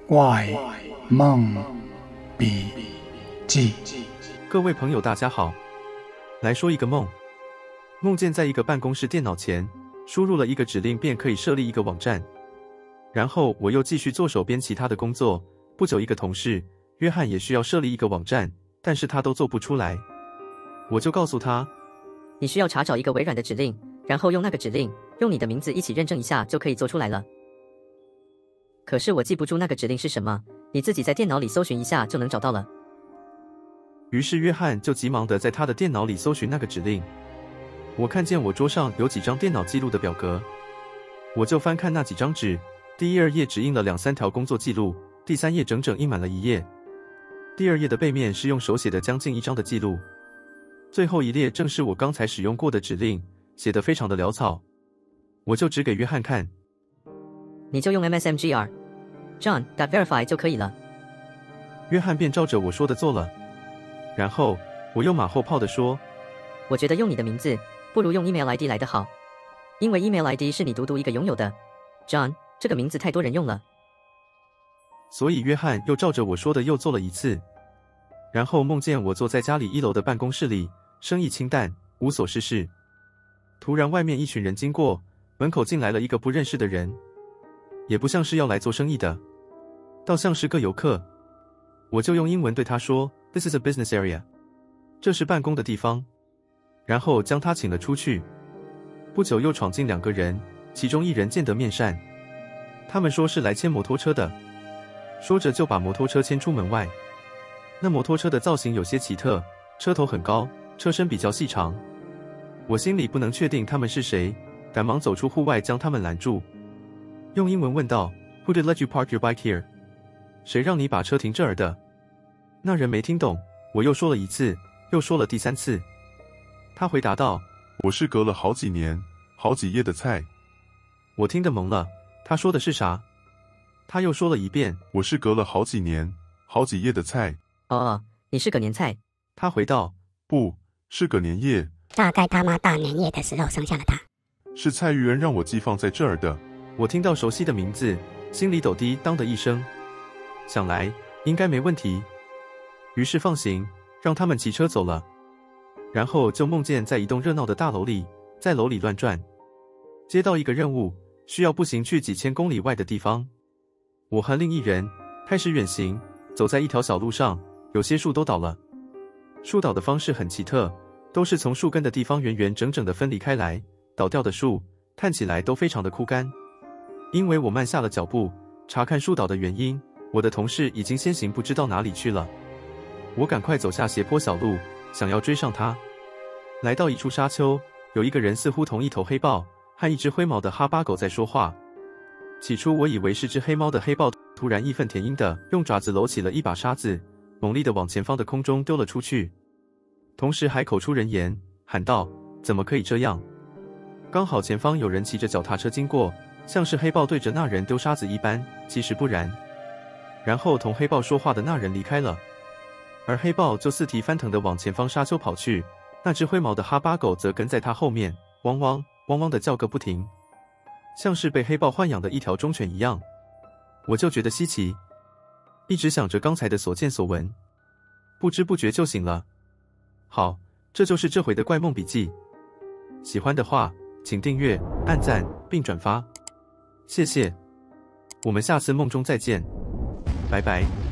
怪梦笔记。 各位朋友大家好，来说一个梦。梦见在一个办公室电脑前，输入了一个指令便可以设立一个网站。然后我又继续做手边其他的工作。不久一个同事约翰也需要设立一个网站，但是他都做不出来。我就告诉他， 你需要查找一个微软的指令，然后用那个指令，用你的名字一起认证一下就可以做出来了。可是我记不住那个指令是什么，你自己在电脑里搜寻一下就能找到了。 于是约翰就急忙地在他的电脑里搜寻那个指令。我看见我桌上有几张电脑记录的表格，我就翻看那几张纸，第1、2页只印了2、3条工作记录，第3页整整印满了1页。第2页的背面是用手写的将近1张的记录，最后一列正是我刚才使用过的指令，写得非常的潦草。我就指给约翰看， 你就用 MSMGR John.verify 就可以了。 约翰便照着我说的做了。然后我又马后炮地说， 我觉得用你的名字不如用 email ID 来得好，因为 email ID 是你独独一个拥有的。John 这个名字太多人用了。 所以约翰又照着我说的又做了一次。然后梦见我坐在家里1楼的办公室里，生意清淡，无所事事。突然外面一群人经过，门口进来了一个不认识的人，也不像是要来做生意的，倒像是个游客。我就用英文对他说 This is a business area， 这是办公的地方，然后将他请了出去。不久又闯进2个人，其中一人见得面善，他们说是来牵摩托车的，说着就把摩托车牵出门外。那摩托车的造型有些奇特，车头很高，车身比较细长。我心里不能确定他们是谁，赶忙走出户外将他们拦住，用英文问道 Who did let you park your bike here？ 谁让你把车停这儿的？那人没听懂，我又说了一次，又说了第3次。他回答道， 我是隔了好几年，好几页的菜。 我听得懵了，他说的是啥？他又说了一遍， 我是隔了好几年，好几页的菜。 哦，你是个年菜。 他回道， 不是个年夜， 大概他妈大年夜的时候生下了他。 是蔡玉恩让我寄放在这儿的。 我听到熟悉的名字，心里抖滴当的一声，想来应该没问题，于是放行，让他们骑车走了。然后就梦见在一栋热闹的大楼里，在楼里乱转，接到一个任务，需要步行去几千公里外的地方。我和另一人开始远行，走在一条小路上，有些树都倒了。树倒的方式很奇特，都是从树根的地方圆圆整整的分离开来，倒掉的树看起来都非常的枯干。因为我慢下了脚步，查看树倒的原因，我的同事已经先行不知道哪里去了。我赶快走下斜坡小路，想要追上他。来到一处沙丘，有一个人似乎同一头黑豹和一只灰毛的哈巴狗在说话。起初我以为是只黑猫的黑豹突然义愤填膺地用爪子搂起了一把沙子，猛力地往前方的空中丢了出去，同时还口出人言，喊道，怎么可以这样？刚好前方有人骑着脚踏车经过，像是黑豹对着那人丢沙子一般，其实不然。然后同黑豹说话的那人离开了，而黑豹就四蹄翻腾地往前方沙丘跑去，那只灰毛的哈巴狗则跟在他后面，汪汪汪汪地叫个不停，像是被黑豹豢养的一条忠犬一样。我就觉得稀奇，一直想着刚才的所见所闻，不知不觉就醒了。好，这就是这回的怪梦笔记。喜欢的话，请订阅、按赞并转发，谢谢。我们下次梦中再见，拜拜。